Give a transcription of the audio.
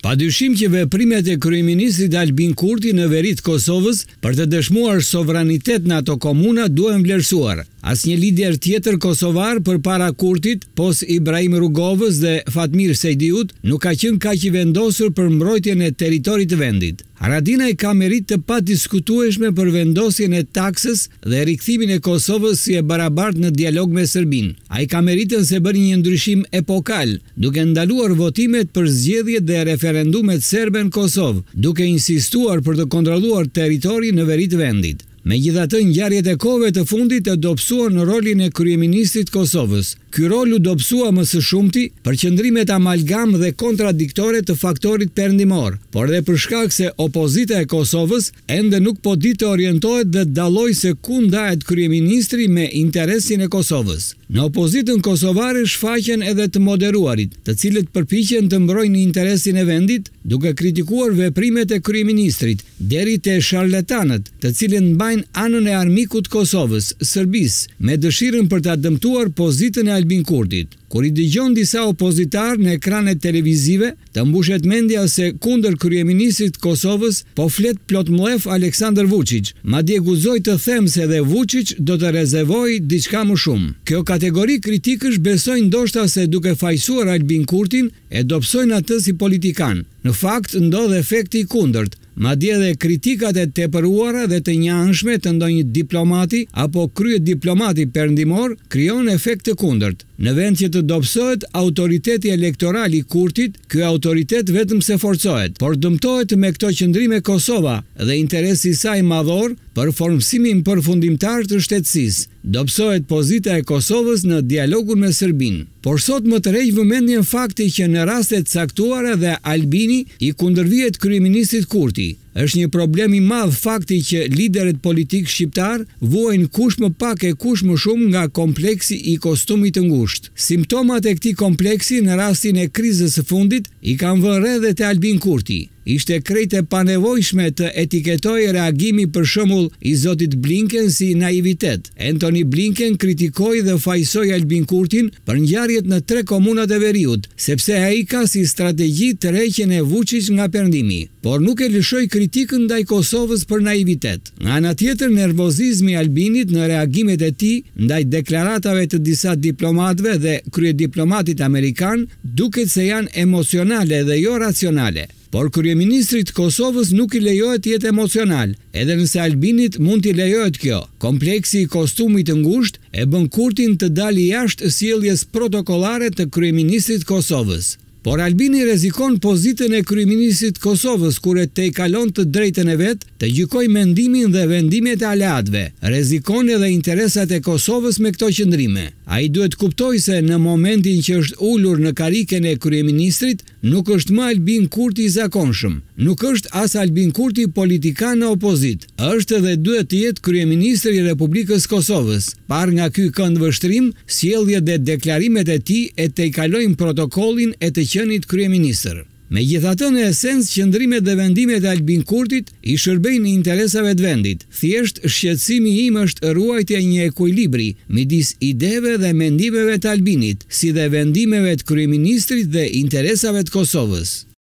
Padyshim që veprimet e kryeministrit Albin Kurti në veri të Kosovës për të dëshmuar sovranitet në ato komuna duhen vlerësuar. Asnjë lider tjetër kosovar përpara Kurtit, pos Ibrahim Rugovës dhe Fatmir Sejdiut, nuk ka qenë kaq i vendosur për mbrojtjen e territorit të vendit. Haradinaj ka meritë të padiskutueshme për vendosjen e taksës dhe rikthimin e Kosovës si e barabartë në dialog me Serbinë. Ai ka meritën se bëri një ndryshim epokal, duke ndaluar votimet për zgjedhjet dhe referendumet serbe në Kosovë, duke insistuar për të kontrolluar territori në veri të vendit. Megjithatë, ngjarjet e kohëve të fundit e dobësuan në rolin e kryeministrit të Kosovës. Ky rol u dobësua më së shumti për qëndrimet amalgam dhe kontradiktore të faktorit perëndimor, por edhe për shkak se opozita e Kosovës ende nuk po di të orientohet dhe dalloj se ku ndahet kryeministri me interesin e Kosovës. Në opozitën kosovare shfaqen edhe të moderuarit, të cilët përpiqen të mbrojnë interesin e vendit, duke kritikuar veprimet e kryeministrit, deri te sharlatanët, të cilët mbajnë anën e armikut të Kosovës, Serbisë, me dëshirën për ta dëmtuar pozitën e Albin Kurtit. Kur i dëgjon disa opozitar në ekranet televizive, të mbushet mendja se kundër kryeministrit të Kosovës po flet plotmllef Aleksandar Vučić, madje guxoj të them se edhe Vučić do të rezervojë diçka më shumë. Kjo kategori kritikësh besojnë ndoshta se duke fajsuar Albin Kurtin e dobësojnë atë si politikan. Në fakt ndodh efekti i kundërt. Madje edhe kritikat e tepëruara dhe të njanshme të ndonjë diplomati apo krye diplomati perëndimor krijon efekt të kundërt. Në vend që të dobësohet autoriteti elektoral i Kurtit, ky autoritet vetëm se forcohet, por dëmtohet me këto qëndrime Kosova dhe interesi i saj madhor për formësimin përfundimtar të shtetësisë. Dobësohet pozita e Kosovës në dialogun me Serbinë. Por sot më tërheq vëmendjen fakti që në raste të caktuara dhe Albini i kundërvihet kryeministrit Kurti. Është një problem i madh fakti që liderët politik shqiptar vuajnë kush më pak e kush më shumë nga kompleksi i kostumit të ngushtë. Simptomat e këtij kompleksi në rastin e krizës së fundit i kanë vënë re dhe te Albin Kurti. Ishte krejt e panevojshme të etiketoj reagimi për shembull i zotit Blinken si naivitet. Antony Blinken kritikoi dhe fajsoi Albin Kurtin për ngjarjet në 3 komunat e veriut, sepse ai ka si strategji tërheqjen e Vučić nga perëndimi, por nuk e lëshoi kritikën ndaj Kosovës për naivitet. Nga ana tjetër, nervozizmi i Albinit në reagimet e tij ndaj deklaratave të disa diplomatëve dhe kryediplomatit amerikan duket se janë emocionale dhe jo racionale. Por kryeministrit të Kosovës nuk i lejohet të jetë emocional, edhe nëse Albinit mund t'i lejohet kjo. Kompleksi i kostumit të ngushtë e bën Kurtin të dalë jashtë sjelljes protokollare të kryeministrit të Kosovës. Por Albini rrezikon pozitën e kryeministrit të Kosovës kur e tejkalon të drejtën e vet, të gjykojë mendimin dhe vendimet e aleatëve. Rrezikon edhe interesat e Kosovës me këto qëndrime. Ai duhet kuptojë se në momentin që është ulur në karriken e kryeministrit, nuk është më Albin Kurti i zakonshëm. Nuk është as Albin Kurti politikan në opozit. Është dhe duhet të jetë kryeministri i Republikës Kosovës. Par nga ky këndvështrim, sjelljet dhe deklarimet e tij e tejkalojnë protokollin e të qenit kryeministër. Megjithatë, në esencë, qëndrimet dhe vendimet e Albin Kurtit i shërbejnë interesave të vendit. Thjesht shqetësimi im është ruajtja e një ekuilibri midis ideve dhe mendimeve të Albinit, si dhe vendimeve të kryeministrit dhe interesave të Kosovës.